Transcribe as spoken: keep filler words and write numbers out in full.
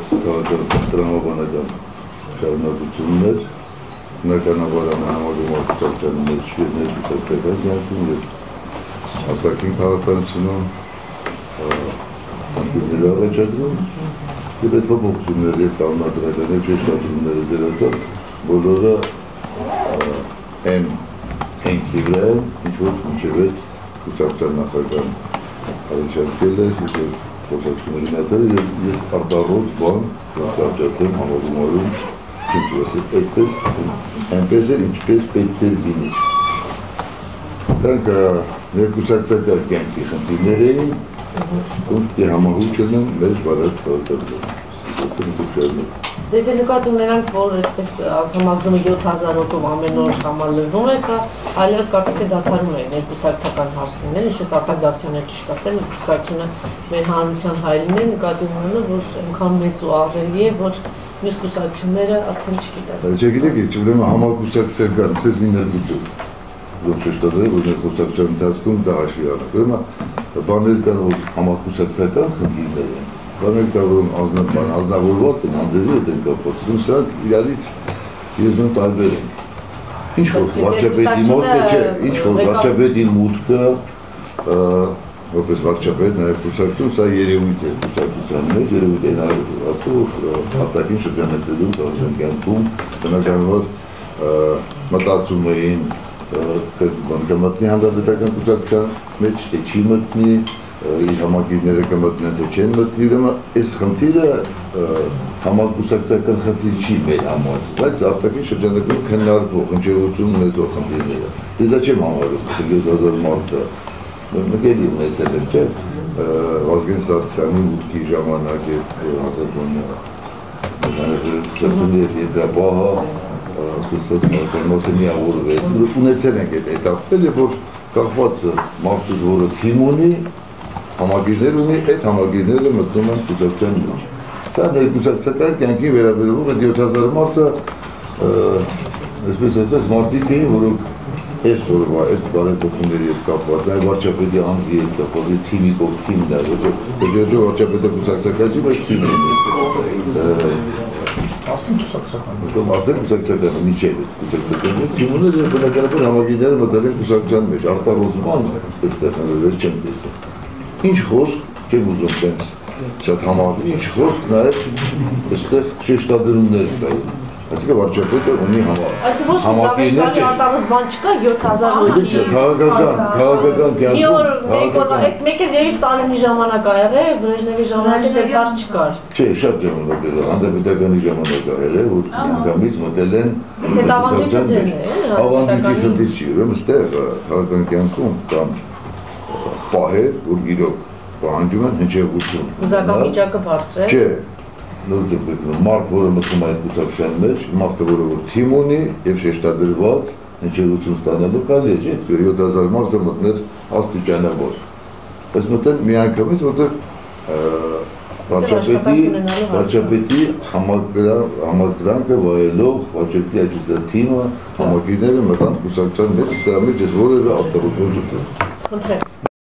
տրամաբանական շարունակություններ, բնականաբար համագում արտակցության մեջ ներկայացական ջանքում և արտաքին քաղաքականությունում խնդիրներ առաջադրում և այդ փոփոխությունները և կանոնադրական և շեշտադրումները դեր ասած բոլորը այն հենքի վրա են, ինչ-որ մինչև այդ կուսակցության նախագահան առաջարկել էր և խոսակցությունների մյացել և ես արտառոց բան կարճացեմ համագումարում այդպես այնպես էր, ինչպես պետք էր լինի։ Դրանք ներկուսակցական կյանքի խնդիրներ էին, ում համահունչ են մեր վարած քաղաքականություն։ Եթե նկատում նրանք, որ այդպես համակարգումը յոթ հազար հոգով ամեն օր համալրվում է, սա այլևս կարծես է դադարում է ներկուսակցական հարց լինել, ինչպես արտագաղթյանը ճիշտ ասել, ներկուսակցությունը մեր հանրության հայելին է, նկատում ունենալու, որ այնքան մեծ ու ահռելի է, որ մյուս կուսակցությունները արդեն չգիտեն։ Չգիտեք, ուրեմն համակուսակցական, ցեզ մի ներկություն, որ շեշտադրել, որ ներկուսակցության ընթացքում դա հաշվի առնենք, ուրեմն բաներ կան, որ համակուսակցական խնդիրներ են, բաներ կան, որում անձնավորված են, անձերի հետ են կապված, սրանք իրարից երբեմն տարբեր են։ Ինչ որ վարչապետի մոտքը չէ, ինչ որ վարչապետի մուտքը, որպես վարչապետ, նաև կուսակցություն, սա երևույթ է կուսակցության մեջ, երևույթ է արտաքին շրջանակներում, քաղաքական կյանքում, բնականաբար մտածում էին կմտնի հանրապետական կուսակցության մեջ, թե չի մտնի, իր համակիրները կմտնեն, թե չեն մտնի, ուրեմն այս խնդիրը համակուսակցական խնդիր չի մեր համար, բայց արտաքին շրջանակներում քննարկվող, հնչեղություն ունեցող խնդիրները։ Դե դա չեմ համարում, յոթ հազար մարդը նկելի ունեցել էր, չէ, Վազգեն Սարգսյանի մուտքի ժամանակ և հատածոնի ետրապահը, միավորվեց, ունեցել ենք այդ էտապել է, որ կախված մարդուց, որը թիմ ունի, համագիրներ ունի, այդ համագիրները մտնում են կուսակցության մեջ։ Սա ներկուսակցական կյանքի վերաբերող այդ յոթ հազար մարդը, այսպես ասած, մարդիկ էին, որոնք այս օրվա, այս բարեփոխումների հետ կապված, նաև վարչապետի անձի հետ կապված, թիմի կողմ թիմն է, ոչ վարչապետը կուսակցական չի, բայց թիմն է։ Արդեն կուսակցական։ Արդեն կուսակցական, միջև է կուսակցական մեջ, թիմուներ և բնականաբար համագիրները մտել են կուսակցության մեջ, արտառոզման, այստեղ նվերել չեմ տեսել։ Ինչ խոսք, չեմ ուզում տենց շատ համահատում, ինչ խոսք նաև այստեղ շեշտադրումներ կային։ Այսինքն վարչապետը ունի համակիրներ չէ։ Արտառոց բան չկա յոթ հազար հոգի։ Քաղաքական, քաղաքական կյանքում։ Մեկ էլ ևս Ստալինի ժամանակ ա եղել, Բրեժնևի ժամանակ այդպես հարց չկար։ Չէ, շատ ժամանակ եղել, հանրապետականի ժամանակ ա եղել, որ անգամից մտել են ավանդույթը ձերն է։ Ավանդույթի խնդիր չի, ուրեմն այստեղ քաղաքական կյանքում կան պահեր, որ իրոք պահանջում են հնչեղություն։ Հուզական վիճակը բարձր է։ Չէ, մարդ, որը մտնում այդ կուսակցության մեջ, մարդը, որը որ թիմ ունի և շեշտադրված հնչեղություն ստանալու կարելի է, չէ, յոթ հազար մարդը մտներ աստիճանավոր։ Բայց մտեն մի անգամից, որտեղ վարչապետի համակրանքը վայելող վարչապետի այդպես թիմը համակիրները մտան կուսակցության մեջ, դրա մեջ ես որևէ արտահայտություն չկա։